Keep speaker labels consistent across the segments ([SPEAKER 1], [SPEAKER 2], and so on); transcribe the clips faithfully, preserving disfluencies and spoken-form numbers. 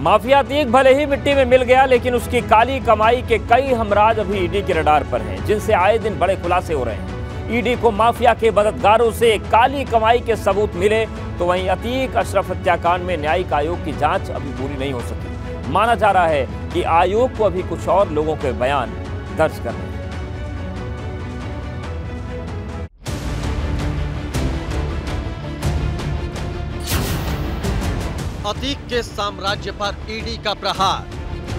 [SPEAKER 1] Mafia Atiq भले ही मिट्टी में मिल गया, लेकिन उसकी काली कमाई के कई हमराज अभी ईडी के रडार पर हैं, जिनसे आए दिन बड़े खुलासे हो रहे हैं। ईडी को माफिया के मददगारों से काली कमाई के सबूत मिले, तो वहीं अतीक अशरफ हत्याकांड में न्यायिक आयोग की जांच अभी पूरी नहीं हो सकी। माना जा रहा है कि आयोग को अभी कुछ और लोगों के बयान दर्ज करने हैं।
[SPEAKER 2] अतीक के साम्राज्य पर ईडी का प्रहार,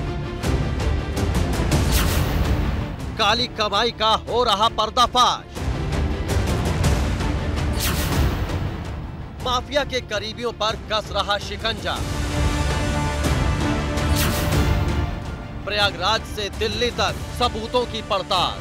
[SPEAKER 2] काली कमाई का हो रहा पर्दाफाश, माफिया के करीबियों पर कस रहा शिकंजा, प्रयागराज से दिल्ली तक सबूतों की पड़ताल।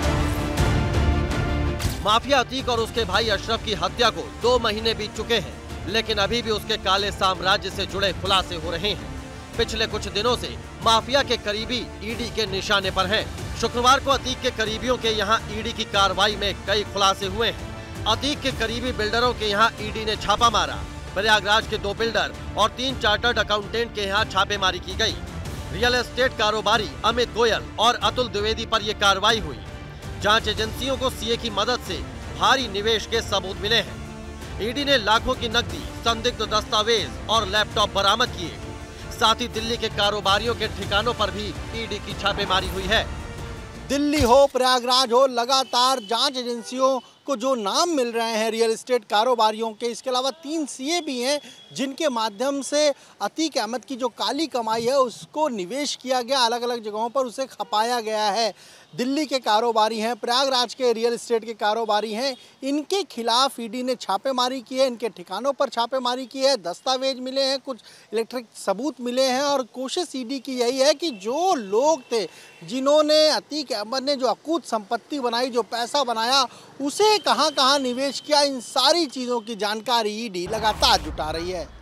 [SPEAKER 2] माफिया अतीक और उसके भाई अशरफ की हत्या को दो महीने बीत चुके हैं, लेकिन अभी भी उसके काले साम्राज्य से जुड़े खुलासे हो रहे हैं। पिछले कुछ दिनों से माफिया के करीबी ईडी के निशाने पर हैं। शुक्रवार को अतीक के करीबियों के यहां ईडी की कार्रवाई में कई खुलासे हुए हैं। अतीक के करीबी बिल्डरों के यहां ईडी ने छापा मारा। प्रयागराज के दो बिल्डर और तीन चार्टर्ड अकाउंटेंट के यहाँ छापेमारी की गई। रियल एस्टेट कारोबारी अमित गोयल और अतुल द्विवेदी पर यह कार्रवाई हुई। जांच एजेंसियों को सीए की मदद से भारी निवेश के सबूत मिले हैं। ईडी ने लाखों की नकदी, संदिग्ध दस्तावेज और लैपटॉप बरामद किए। साथ ही दिल्ली के कारोबारियों के ठिकानों पर भी ईडी की छापेमारी हुई है।
[SPEAKER 3] दिल्ली हो, प्रयागराज हो, लगातार जांच एजेंसियों को जो नाम मिल रहे हैं रियल एस्टेट कारोबारियों के, इसके अलावा तीन सीए भी हैं जिनके माध्यम से अतीक अहमद की जो काली कमाई है उसको निवेश किया गया, अलग अलग जगहों पर उसे खपाया गया है। दिल्ली के कारोबारी हैं, प्रयागराज के रियल एस्टेट के कारोबारी हैं, इनके खिलाफ ईडी ने छापेमारी की है, इनके ठिकानों पर छापेमारी की है, दस्तावेज मिले हैं, कुछ इलेक्ट्रिक सबूत मिले हैं और कोशिश ईडी की यही है कि जो लोग थे जिन्होंने अतीक अहमद ने जो अकूत संपत्ति बनाई, जो पैसा बनाया, उसे कहां कहां निवेश किया, इन सारी चीज़ों की जानकारी ईडी लगातार जुटा रही है।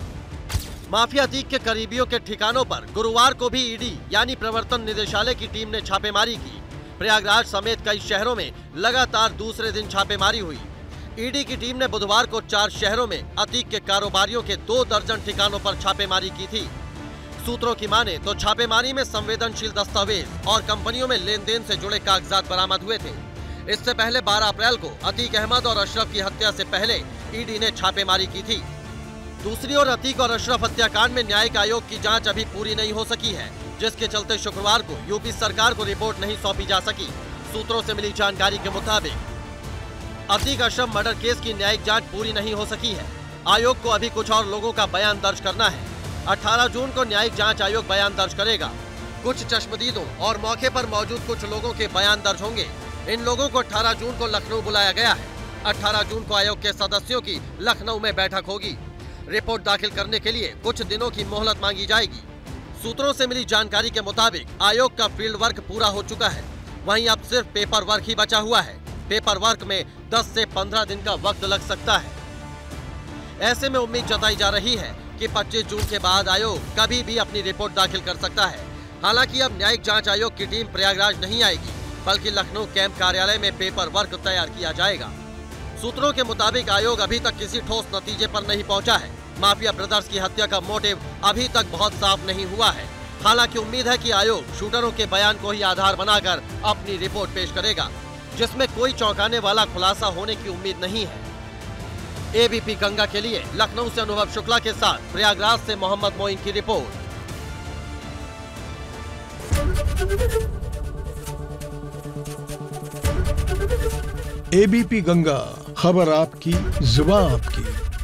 [SPEAKER 2] माफिया अतीक के करीबियों के ठिकानों पर गुरुवार को भी ईडी यानी प्रवर्तन निदेशालय की टीम ने छापेमारी की। प्रयागराज समेत कई शहरों में लगातार दूसरे दिन छापेमारी हुई। ईडी की टीम ने बुधवार को चार शहरों में अतीक के कारोबारियों के दो दर्जन ठिकानों पर छापेमारी की थी। सूत्रों की माने तो छापेमारी में संवेदनशील दस्तावेज और कंपनियों में लेन देन से जुड़े कागजात बरामद हुए थे। इससे पहले बारह अप्रैल को अतीक अहमद और अशरफ की हत्या से पहले ईडी ने छापेमारी की थी। दूसरी ओर अतीक और अशरफ हत्याकांड में न्यायिक आयोग की जांच अभी पूरी नहीं हो सकी है, जिसके चलते शुक्रवार को यूपी सरकार को रिपोर्ट नहीं सौंपी जा सकी। सूत्रों से मिली जानकारी के मुताबिक अतीक अशरफ मर्डर केस की न्यायिक जांच पूरी नहीं हो सकी है। आयोग को अभी कुछ और लोगों का बयान दर्ज करना है। अठारह जून को न्यायिक जांच आयोग बयान दर्ज करेगा। कुछ चश्मदीदों और मौके पर मौजूद कुछ लोगों के बयान दर्ज होंगे। इन लोगों को अठारह जून को लखनऊ बुलाया गया है। अठारह जून को आयोग के सदस्यों की लखनऊ में बैठक होगी। रिपोर्ट दाखिल करने के लिए कुछ दिनों की मोहलत मांगी जाएगी। सूत्रों से मिली जानकारी के मुताबिक आयोग का फील्ड वर्क पूरा हो चुका है, वहीं अब सिर्फ पेपर वर्क ही बचा हुआ है। पेपर वर्क में दस से पंद्रह दिन का वक्त लग सकता है। ऐसे में उम्मीद जताई जा रही है कि पच्चीस जून के बाद आयोग कभी भी अपनी रिपोर्ट दाखिल कर सकता है। हालांकि अब न्यायिक जांच आयोग की टीम प्रयागराज नहीं आएगी, बल्कि लखनऊ कैंप कार्यालय में पेपर वर्क तैयार किया जाएगा। सूत्रों के मुताबिक आयोग अभी तक किसी ठोस नतीजे पर नहीं पहुंचा है। माफिया ब्रदर्स की हत्या का मोटिव अभी तक बहुत साफ नहीं हुआ है। हालांकि उम्मीद है कि आयोग शूटरों के बयान को ही आधार बनाकर अपनी रिपोर्ट पेश करेगा, जिसमें कोई चौंकाने वाला खुलासा होने की उम्मीद नहीं है। एबीपी गंगा के लिए लखनऊ से अनुभव शुक्ला के साथ प्रयागराज से मोहम्मद मोइन की रिपोर्ट।
[SPEAKER 4] एबीपी गंगा, खबर आपकी, जुबान आपकी।